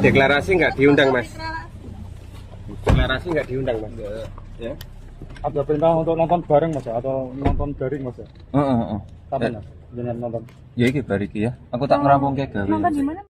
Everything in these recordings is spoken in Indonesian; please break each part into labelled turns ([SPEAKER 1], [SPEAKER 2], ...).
[SPEAKER 1] Deklarasi nggak diundang, Mas? Deklarasi nggak diundang, Mas?
[SPEAKER 2] Ya.
[SPEAKER 3] Ada perintah untuk nonton bareng Mas ya? Atau nonton daring Mas ya? Kapan Mas? Jangan nonton.
[SPEAKER 2] Ya iki bar iki ya. Aku tak ngerampungke gawe.
[SPEAKER 4] Nonton di mana?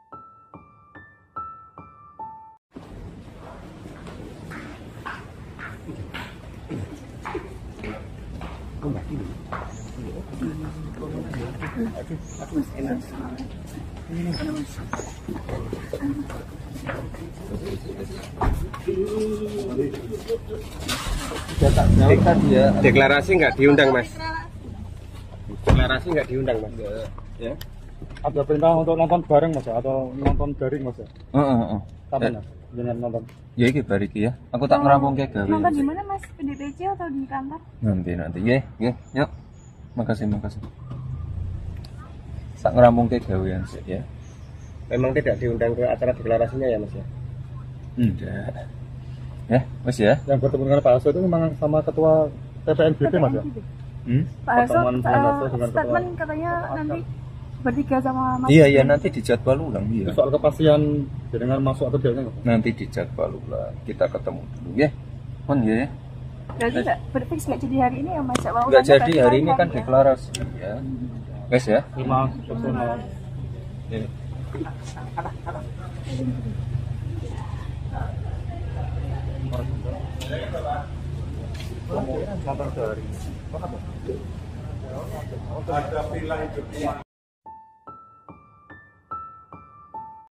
[SPEAKER 1] Deklarasi nggak diundang, Mas? Deklarasi nggak diundang, Mas?
[SPEAKER 2] Ya.
[SPEAKER 3] Ada perintah untuk nonton bareng Mas ya? Atau nonton daring Mas ya? Kapan Mas? Jangan nonton.
[SPEAKER 2] Ya iki bar iki ya. Aku tak ngerampungke gawe.
[SPEAKER 4] Nonton di mana Mas? PDPC atau di kantor?
[SPEAKER 2] Nanti. Nggih. Yuk. Makasih. Tak ngerampungke gawean sik ya.
[SPEAKER 1] Memang tidak diundang ke acara deklarasinya ya, Mas ya?
[SPEAKER 2] Enggak. Ya, Mas ya.
[SPEAKER 3] Yang bertemu dengan Pak Hasso itu memang sama ketua TPNBP Mas ya?
[SPEAKER 4] Pak Hasso
[SPEAKER 3] dengan
[SPEAKER 4] statement katanya nanti bertiga sama Mas.
[SPEAKER 2] Iya, nanti dijadwal ulang
[SPEAKER 3] Itu
[SPEAKER 2] ya.
[SPEAKER 3] soal kepastian dengan masuk atau tidaknya nggak?
[SPEAKER 2] Nanti dijadwal ulang. Kita ketemu dulu ya. Pun ya.
[SPEAKER 4] Berarti nggak berfix nggak jadi hari ini ya Mas?
[SPEAKER 2] Enggak jadi hari ini kan deklarasi ya. Guys ya.
[SPEAKER 3] 5.00.
[SPEAKER 2] Ya.
[SPEAKER 3] Nonton daring.
[SPEAKER 1] Ada pilihan